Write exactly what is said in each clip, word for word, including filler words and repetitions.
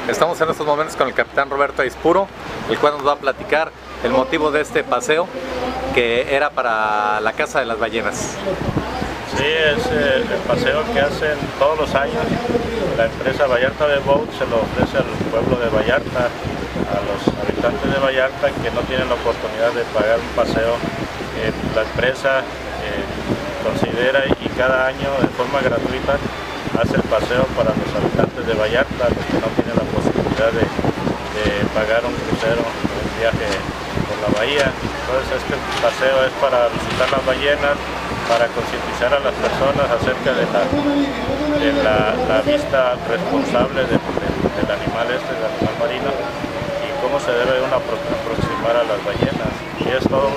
Estamos en estos momentos con el capitán Roberto Aispuro, el cual nos va a platicar el motivo de este paseo, que era para la Casa de las Ballenas. Sí, es eh, el paseo que hacen todos los años. La empresa Vallarta de Boat se lo ofrece al pueblo de Vallarta, a los habitantes de Vallarta que no tienen la oportunidad de pagar un paseo. Eh, la empresa eh, considera y cada año de forma gratuita hace el paseo para los habitantes de Vallarta, los que no tienen la posibilidad de, de pagar un crucero, un viaje por la bahía. Entonces este paseo es para visitar las ballenas, para concientizar a las personas acerca de la, de la, la vista responsable de, de, del animal este, del animal marino, y cómo se debe uno aproximar a las ballenas. Y es todo un,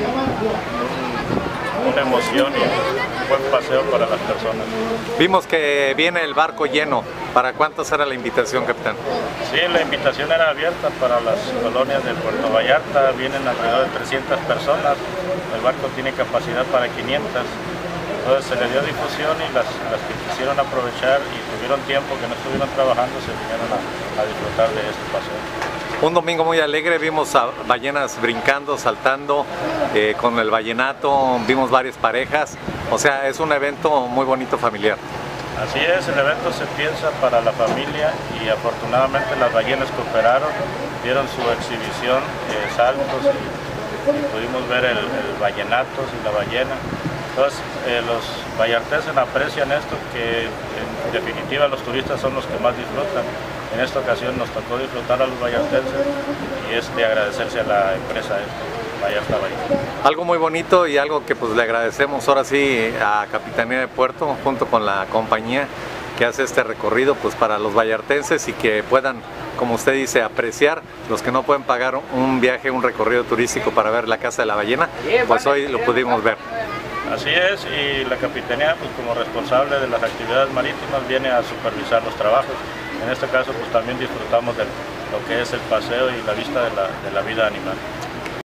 un, una emoción y un buen paseo para las personas. Vimos que viene el barco lleno. ¿Para cuántos era la invitación, capitán? Sí, la invitación era abierta para las colonias de Puerto Vallarta. Vienen alrededor de trescientas personas. El barco tiene capacidad para quinientas. Entonces se le dio difusión y las, las que quisieron aprovechar y tuvieron tiempo, que no estuvieron trabajando, se vinieron a, a disfrutar de este paseo. Un domingo muy alegre, vimos a ballenas brincando, saltando, eh, con el vallenato, vimos varias parejas, o sea, es un evento muy bonito familiar. Así es, el evento se piensa para la familia y afortunadamente las ballenas cooperaron, dieron su exhibición, eh, saltos y, y pudimos ver el, el vallenatos y la ballena. Entonces eh, los vallarteses aprecian esto, que en definitiva los turistas son los que más disfrutan. En esta ocasión nos tocó disfrutar a los vallarteses y es de agradecerse a la empresa esta, Vallarta Bahía. Algo muy bonito y algo que pues le agradecemos ahora sí a Capitanía de Puerto junto con la compañía que hace este recorrido pues para los vallartenses y que puedan, como usted dice, apreciar los que no pueden pagar un viaje, un recorrido turístico para ver la Casa de la Ballena, pues hoy lo pudimos ver. Así es, y la Capitanía, pues como responsable de las actividades marítimas, viene a supervisar los trabajos. En este caso, pues también disfrutamos de lo que es el paseo y la vista de la, de la vida animal.